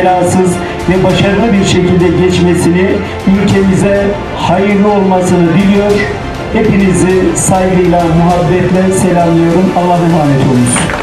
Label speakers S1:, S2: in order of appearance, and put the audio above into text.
S1: belasız ve başarılı bir şekilde geçmesini, ülkemize hayırlı olmasını diliyor. Hepinizi saygıyla, muhabbetle selamlıyorum. Allah'a emanet olun.